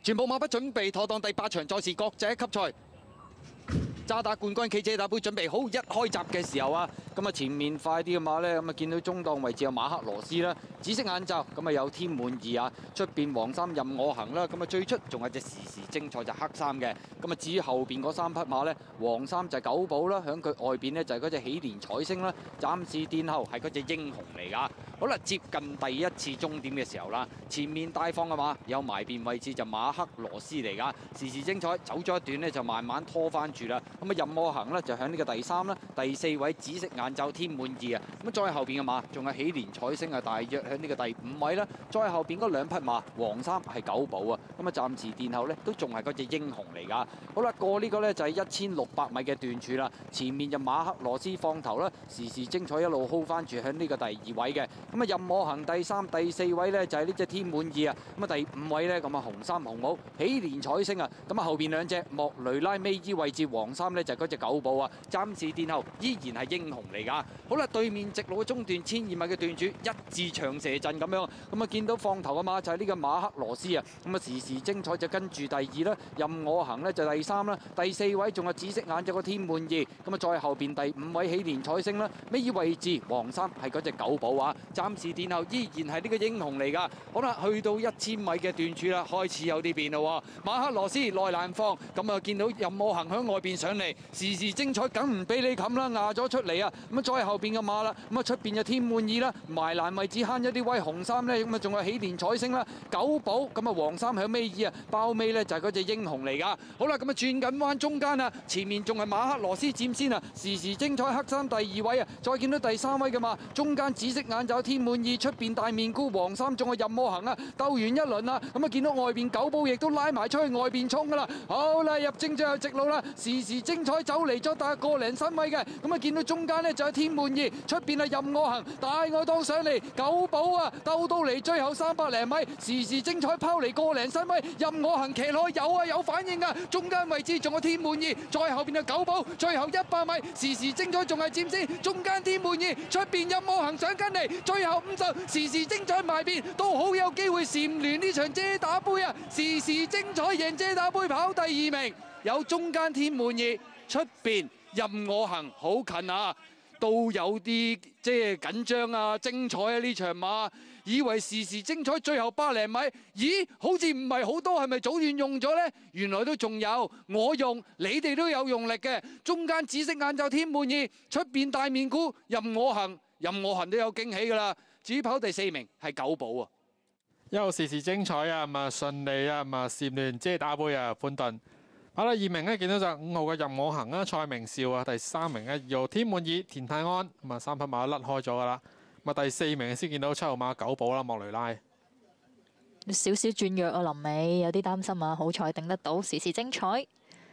全部馬匹準備妥當，第8場賽事國際級賽。渣打冠軍暨遮打杯準備好，一開閘嘅時候啊，咁啊前面快啲嘅馬呢，咁啊見到中檔位置有馬克羅斯啦，紫色眼罩，咁啊有天滿意啊，出邊黃衫任我行啦，咁啊最出仲有隻時時精彩就黑衫嘅，咁啊至於後邊嗰3匹馬呢，黃衫就係九寶啦，響佢外邊呢就係嗰隻喜蓮彩星啦，暫時殿後係嗰隻英雄嚟㗎。好啦，接近第一次終點嘅時候啦，前面帶放嘅馬有埋邊位置就馬克羅斯嚟㗎，時時精彩走咗一段呢，就慢慢拖翻住啦。咁啊任我行咧就喺呢個第3啦，第4位紫色眼罩天滿意啊，咁再後邊嘅馬仲有喜蓮彩星啊，大約喺呢個第5位啦。再後邊嗰2匹馬黃衫係九寶啊，咁啊暫時殿後咧都仲係嗰隻英雄嚟㗎。好啦，過呢個咧就係1600米嘅段柱啦，前面就馬克羅斯放頭啦，時時精彩一路 hold 翻住喺呢個第2位嘅。咁啊任我行第3、第4位咧就係呢隻天滿意啊，咁啊第5位咧咁啊紅衫紅帽喜蓮彩星啊，咁啊後邊2隻莫雷拉尾衣位置黃衫咧就嗰隻九寶啊，暫時殿後依然係英雄嚟㗎。好啦，對面直路嘅中段1200米嘅段柱一字長蛇陣咁樣，咁啊見到放頭嘅馬就係呢個馬克羅斯啊，咁啊時時精彩就跟住第2啦，任我行呢就第3啦，第4位仲有紫色眼罩個天滿意，咁啊再後邊第5位喜蓮彩星啦，尾二位置黃衫係嗰隻九寶啊，暫時殿後依然係呢個英雄嚟㗎。好啦，去到1000米嘅段柱啦，開始有啲變啦喎，馬克羅斯內欄放，咁啊見到任我行響外邊上嚟。時時精彩梗唔俾你冚啦，壓咗出嚟啊！咁啊再後邊嘅馬啦，咁啊出邊就天滿意啦，埋欄位置慳一啲位紅衫咧，咁啊仲有喜蓮彩星啦，九寶咁啊黃衫響尾二啊，包尾咧就係嗰隻英雄嚟㗎。好啦，咁啊轉緊彎中間啊，前面仲係馬克羅斯佔先啊，時時精彩黑衫第2位啊，再見到第3位嘅馬，中間紫色眼罩天滿意，出邊大面箍黃衫仲係任我行啊，鬥完一輪啦，咁啊見到外邊九寶亦都拉埋出去外邊衝㗎啦。好啦，入正最後直路啦，時時精彩走嚟咗大個零3米嘅，咁啊見到中間呢就係天滿意，出邊係任我行，大外檔上嚟九寶啊，鬥到嚟最後300零米，時時精彩拋嚟個零3米，任我行騎落去有反應啊，中間位置仲有天滿意，再後邊係九寶，最後100米時時精彩仲係佔先，中間天滿意，出邊任我行上跟嚟，最後50時時精彩埋邊，都好有機會蟬聯呢場遮打杯啊，時時精彩贏遮打杯跑第2名，有中間天滿意。出邊任我行好近啊，都有啲即係緊張啊，精彩啊呢場馬，以為時時精彩最後100零米，咦好似唔係好多，係咪早段用咗呢？原來都仲有，我用，你哋都有用力嘅。中間紫色眼罩天滿意，出邊大面箍任我行，任我行都有驚喜㗎啦。至於跑第4名係九寶啊， 又時時精彩啊，咁啊順利啊，咁啊蟬聯遮打杯啊，潘頓。跑第2名咧，見到就5號嘅任我行啦，蔡明少啊，第3名咧2號天滿意，田泰安，咁啊3匹馬甩開咗噶啦，咁啊第4名先見到7號馬九寶啦，莫雷拉。 少少轉弱啊，臨尾有啲擔心啊，好彩頂得到，時時精彩。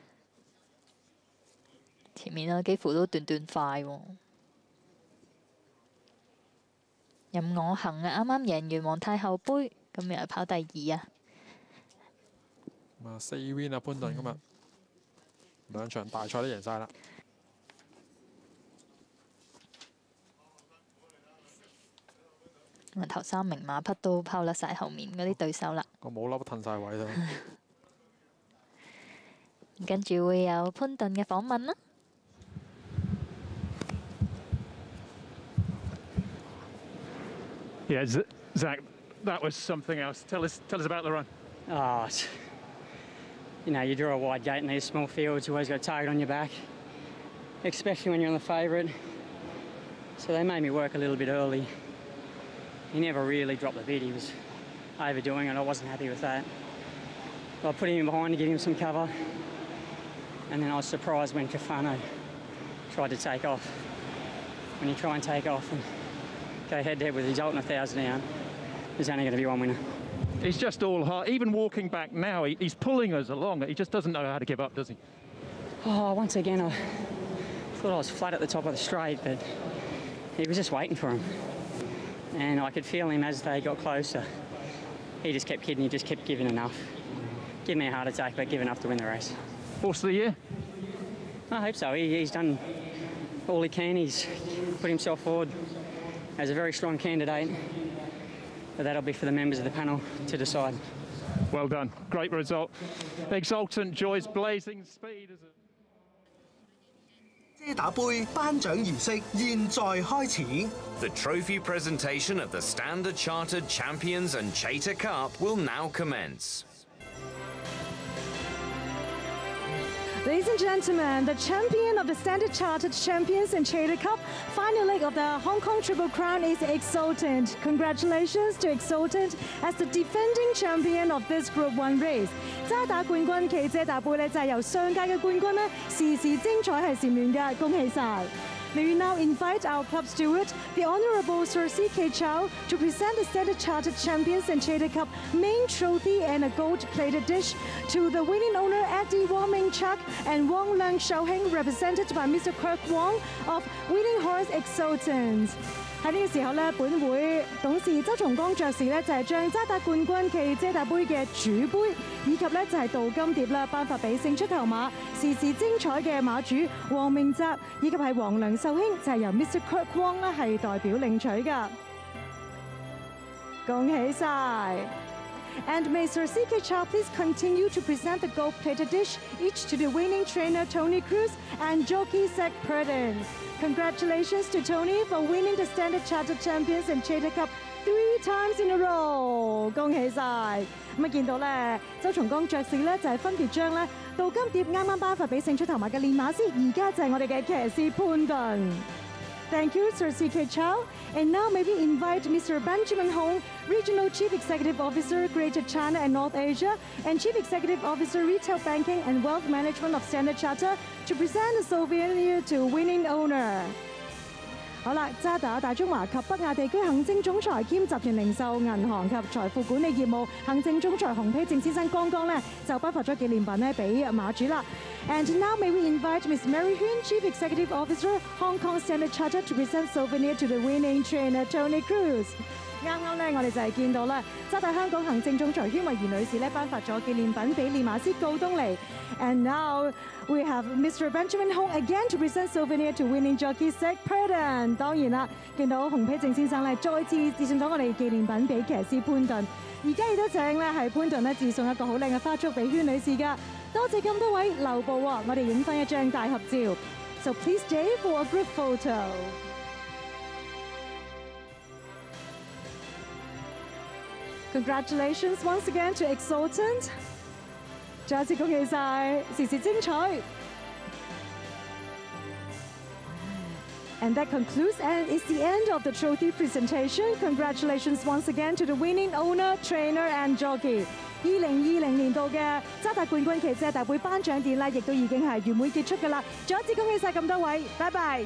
前面啊，幾乎都段快喎。任我行啊，啱啱贏完皇太后杯，咁又係跑第2啊。 咁啊4 win 啊，潘頓今日2場大賽都贏晒啦。 咁啊頭3名馬匹都拋甩晒後面嗰啲對手啦。 個帽笠褪晒位啦。 跟住會有潘頓嘅訪問啦。 Yeah, Zach, that was something else. Tell us about the run. Oh, you know, you draw a wide gate in these small fields, you always got a target on your back, especially when you're on the favourite. So they made me work a little bit early. He never really dropped the bid, he was overdoing it, I wasn't happy with that. I put him in behind to give him some cover, and then I was surprised when Cafano tried to take off. When you try and take off and go head-to-head with his ultimate 1,000 down, there's only going to be one winner. It's just all hard. Even walking back now, he's pulling us along. He just doesn't know how to give up, does he? Oh, once again, I thought I was flat at the top of the straight, but he was just waiting for him. And I could feel him as they got closer. He just kept kidding, he just kept giving enough. Give me a heart attack, but give enough to win the race. Horse of the year? I hope so. He's done all he can. He's put himself forward as a very strong candidate. But that'll be for the members of the panel to decide. Well done. Great result. Exultant, Joyce, blazing speed. 遮打杯頒獎儀式現在開始。 The trophy presentation of the Standard Chartered Champions and Chater Cup will now commence. Ladies and gentlemen, the champion of the Standard Chartered Champions and Chater Cup final leg of the Hong Kong Triple Crown is Exultant. Congratulations to Exultant as the defending champion of this Group 1 race. 渣打冠軍暨遮打杯咧就係由上屆嘅冠軍咧時時精彩係蟬聯嘅，恭喜晒！ May we now invite our club steward, the Honourable Sir C.K. Chow, to present the Standard Chartered Champions and Chater Cup main trophy and a gold-plated dish to the winning owner Eddie Wong Ming Chuk and Wong Leung Xiaoheng, represented by Mr. Kirk Wong of Winning Horse Exultant. 喺呢個時候咧，本會董事周松光爵士咧就係將渣打冠軍暨遮打杯嘅主杯，以及咧就係鍍金碟啦，頒發俾勝出頭馬時時精彩嘅馬主黃明澤，以及係黃良壽興，就係由 Mr. Kirk Wong 咧係代表領取㗎。恭喜晒！ And may Sir C.K. Chow please continue to present the gold-plated dish each to the winning trainer Tony Cruz and jockey Zach Purden. Congratulations to Tony for winning the Standard Chartered Champions and Chater Cup 3 times in a row， 恭喜晒！咁啊見到咧，周松光爵士咧就係分別將咧鍍金碟啱啱頒發俾勝出頭馬嘅練馬師，而家就係我哋嘅騎師潘頓。 Thank you, Sir C.K. Chow. And now may we invite Mr. Benjamin Hong, Regional Chief Executive Officer, Greater China and North Asia, and Chief Executive Officer, Retail Banking and Wealth Management of Standard Chartered, to present the souvenir to winning owner. 好啦，渣打大中華及北亞地區行政總裁兼集團零售銀行及財富管理業務行政總裁洪丕正先生剛剛咧就頒發咗紀念品咧俾馬主啦。And now may we invite Ms. Mary Huynh, Chief Executive Officer, Hong Kong Standard Chartered, to present souvenir to the winning trainer Tony Cruz。 啱啱咧，我哋就係見到啦，渣打香港行政總裁禤慧儀女士咧頒發咗紀念品俾練馬師告東尼。And now we have Mr. Benjamin Hong again to present souvenir to winning jockey Zach Purden。當然啦，見到洪丕正先生咧再次致送咗我哋紀念品俾騎師潘頓。而家亦都請咧係潘頓咧致送一個好靚嘅花束俾禤女士㗎。多謝咁多位留步喎，我哋影翻一張大合照。So please stay for a group photo。 Congratulations once again to Exultant， 再一次恭喜晒，時時精彩。And that concludes and is the end of the trophy presentation. Congratulations once again to the winning owner, trainer and jockey。 2020年度嘅渣打冠軍騎遮大杯頒獎典禮亦都已經係圓滿結束㗎啦。再一次恭喜晒咁多位，拜拜。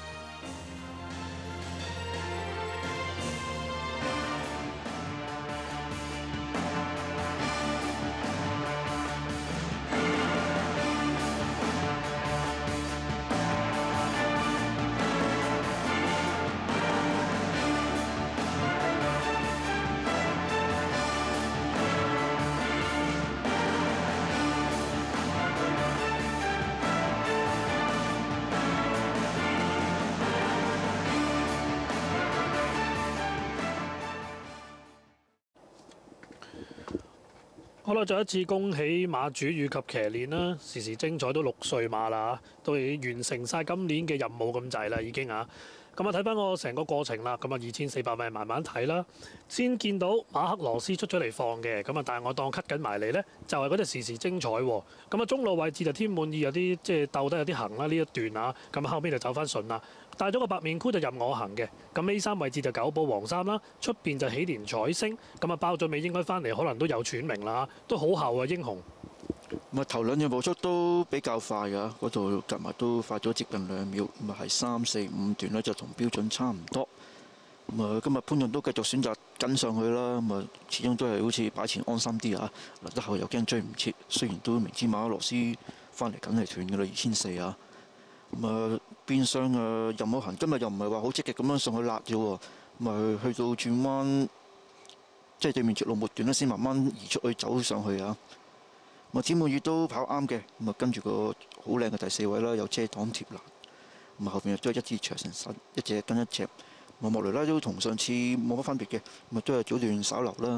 好啦，再一次恭喜馬主以及騎練啦，時時精彩都6歲馬啦，都已經完成晒今年嘅任務咁滯啦，已經啊！咁啊睇翻個成個過程啦，咁啊2400米慢慢睇啦，先見到馬克羅斯出咗嚟放嘅，咁啊但係我當 cut 緊埋嚟呢，就係嗰隻時時精彩喎。咁啊中路位置就天滿意有啲即係鬥得有啲行啦呢一段啊，咁後邊就走翻順啦。帶咗個白面箍就任我行嘅，咁 A3 位置就九寶黃衫啦，出邊就喜蓮彩星，咁啊包咗尾應該翻嚟可能都有喘鳴啦，都好後啊英雄。 咁啊頭兩隻步速都比較快㗎，嗰度夾埋都快咗接近2秒，咁啊係3、4、5段咧就同標準差唔多。咁啊今日潘頓都繼續選擇跟上去啦，咁啊始終都係好似擺前安心啲啊，嚟得後又驚追唔切，雖然都明知馬克羅斯翻嚟梗係斷㗎啦2400啊。咁啊變相任我行今日又唔係話好積極咁樣上去辣啫喎，咁啊去到轉彎即係對面直路末段咧先慢慢移出去走上去啊。咁啊天滿意都跑啱嘅，咁啊跟住個好靚嘅第4位啦，有遮擋貼欄，咁啊後邊亦都係一支長成實，一隻跟一隻。莫雷拉都同上次冇乜分別嘅，咁啊都係早段稍流啦。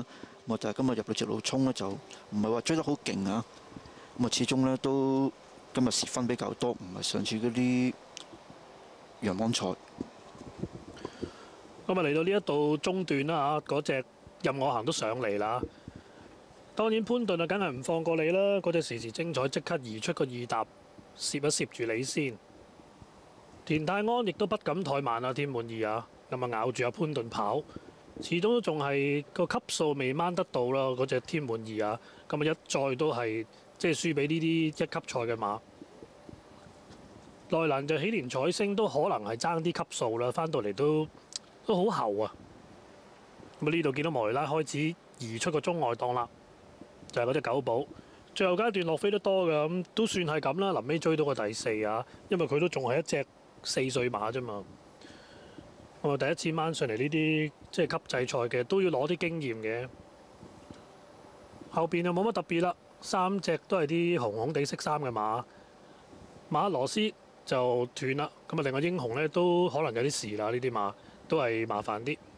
但係今日入到直路衝呢，就唔係話追得好勁啊。咁啊，始終呢都今日時分比較多，唔係上次嗰啲陽光賽。 咁啊，嚟到呢一度中段啦嚇，嗰隻任我行都上嚟啦。當然潘頓啊，梗係唔放過你啦。嗰隻時時精彩即刻移出個二搭，攝一攝住你先。田泰安亦都不敢怠慢啊，天滿意啊，咁啊咬住阿潘頓跑，始終都仲係個級數未掹得到啦。嗰隻天滿意啊，咁啊一再都係即係輸俾呢啲一級賽嘅馬。內欄就喜蓮彩星都可能係爭啲級數啦，翻到嚟都好後啊！咁啊呢度見到莫雷拉開始移出個中外檔啦，就係嗰隻九寶。最後階段落飛得多㗎，咁都算係咁啦。臨尾追到個第四啊，因為佢都仲係一隻4歲馬啫嘛。咁啊第一次掹上嚟呢啲即係級制賽嘅都要攞啲經驗嘅。後邊就冇乜特別啦，3隻都係啲紅紅地色衫嘅馬。馬克羅斯就斷啦，咁啊另外英雄呢都可能有啲事啦，呢啲馬都係麻煩啲。